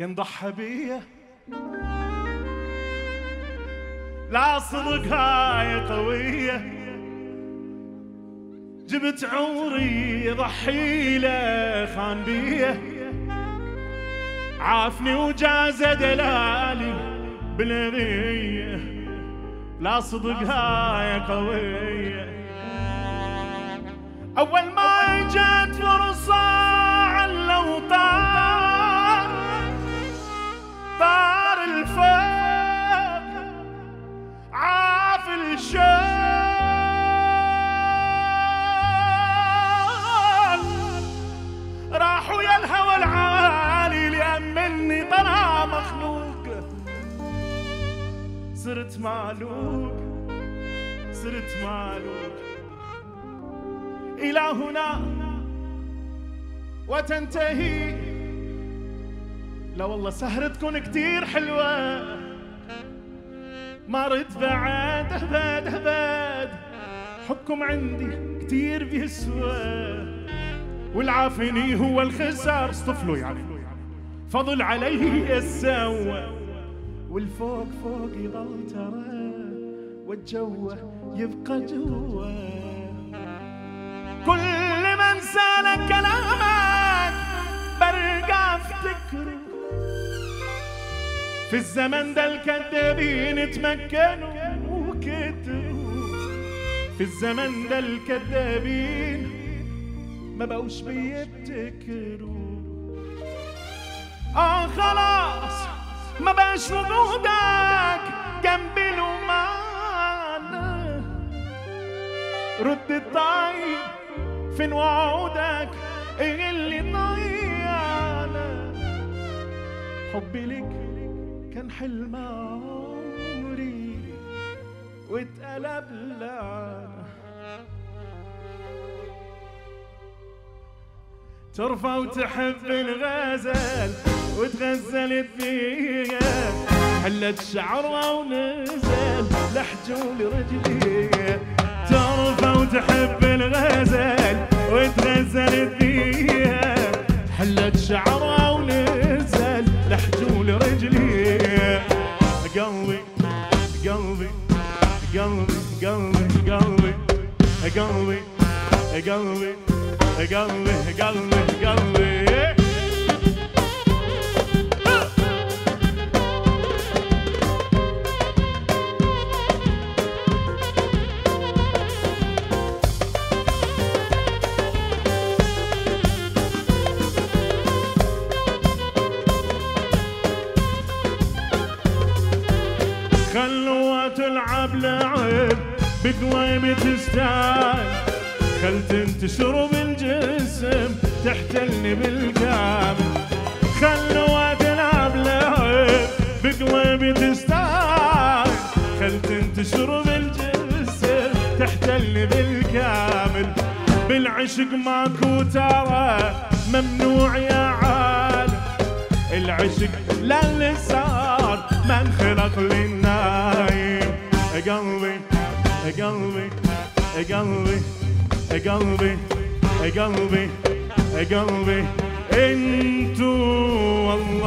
كان ضحى بيه لا صدق هاي قوية، جبت عمري ضحي له خان بيه، عافني وجاز دلالي بالأذية، لا صدق هاي قوية. أول ما جت فرصة علو طار الفوق عاف الشوق، راحوا يا الهوى العالي ليأمني طلع مخلوق، صرت معلوق صرت معلوق. إلى هنا وتنتهي، لا والله سهرتكن كتير حلوة، ما رد بعد أبد أبد، حكم عندي كتير بيسوى، والعافني هو الخسار اصطفلوا يعني فضل عليه السوى، والفوق فوق يضل ترى والجو يبقى جوا، كل من سالك كلامك برقى افتكره، في الزمن ده الكذابين تمكنوا وكتروا، في الزمن ده الكذابين ما بقوش بيبتكروا. خلاص ما بقاش وجودك جنبي لومانا، رد الطيب فين وعودك ايه اللي ضيعنا، حبي لك كان حلم عمري واتقلب لعنة، ترفع وتحب الغزل وتغزلت فيها، حلت شعرها ونزل لحجول رجليها، ترفع وتحب الغزل وتغزلت فيها، حلت شعرها ونزل لحجول رجليها، قلبي قلبي قلبي قلبي قلبي قلبي قلبي قلبي قلبي قلبي خلوها تلعب لعب بقويمة تستاهل، خل تنتشر بالجسم تحتلني بالكامل، خلوها تلعب لعب بقويمة تستاهل، خل تنتشر بالجسم تحتلني بالكامل، بالعشق ماكو ترى ممنوع يا عالم، العشق للي صار ما انخلق للنايم، قلبي قلبي قلبي قلبي قلبي قلبي انتو والله